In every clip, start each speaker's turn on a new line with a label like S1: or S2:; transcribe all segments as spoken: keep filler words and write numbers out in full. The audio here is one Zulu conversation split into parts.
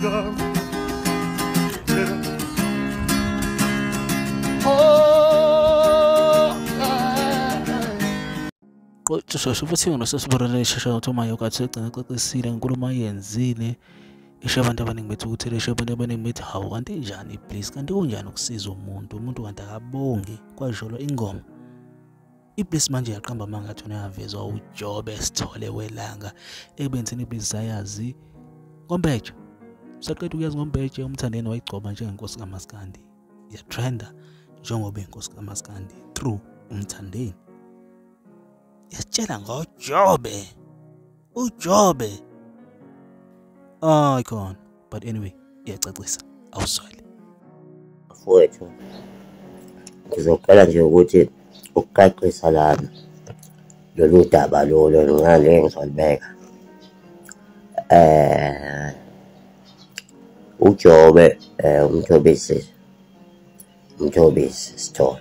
S1: Shosho futhi nginosesiborele shesha uthoma yokathi egcina xexisile ngenkulumo ayenzile isho abantu abaningi bethu ukuthi lesho abantu abaningi bethi hawu kanti njani please kanti kunjani ukusiza umuntu umuntu kanti akabongi kwajolo ingoma ibliss manje yaqamba amanga athi uyavezwa uJobe Sithole welanga ebenzeni ibliss ayazi Ngombeje saqeda ukuyazi Ngombeje umthandeni wayigcoba njengenkosi kaMaskandi yatrenda njengoba inkosi kaMaskandi true umthandeni yasitshela ngoJobe uJobe ah icon but anyway iyacacisa awuswele
S2: mfowethu ngizocela nje ukuthi ukuqaqisa lana lolu daba lolo ngale ngizolibeka eh uJobe umthobisi umthobisi Sithole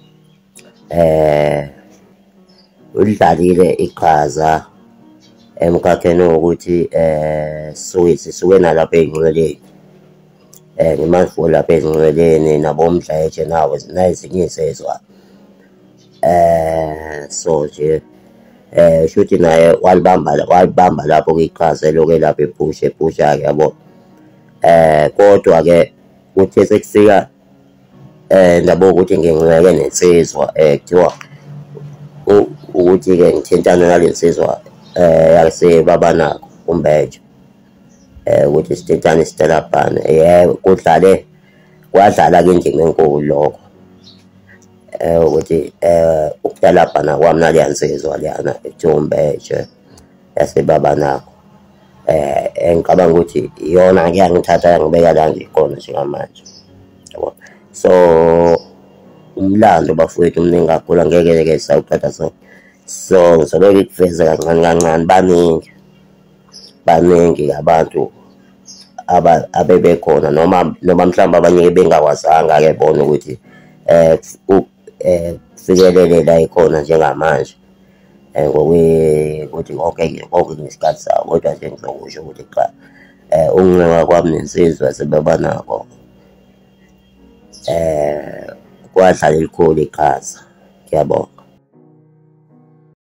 S2: eh ulidlalile iqhaza emkhakheni ukuthi eh suke sisuke nalapha ezinqweleni eh ngimafu lapha ezinqweleni nabomdlayeje nawo nayezinye isezwa eh so nje eh shuthi naye walibamba walibamba lapho kwiqhaza eloke lapha ephushe ephusha ke yabo eh kodwa ke uthe sekufika eh ndabo ukuthi nginqeke nensizwa eh kuthiwa ukuthi ke ngithintana nalensizwa eh yase baba nakho uMbeje eh ukuthi sithintane isitelabhana yebo kudlale kwadlala ke indima enkulu lokho eh ukuthi eh ukutelabhana kwami naliyansizwa liyana eThombeje yase baba nakho eh engicabanga ukuthi iyona ngiyangithatha yangibeka la nje khona njengamanje yabo so umlando bafowethu umningi kakhulu angeke ke sawuqeda so so ngizobe ngikuveza kancane kancane baningi baningi abantu aba abebekhona noma noma mhlawumbe abanye bengakwazanga ke bona ukuthi eh kufikelele la ikhona njengamanje eh ngokuthi ukuthi konke konke ngesikhathi sawo kodwa nje ngizokusho ukuthi cha eh unqeka kwami nensizwa sebaba nakho eh kwadlala elikhulu iqhaza yabo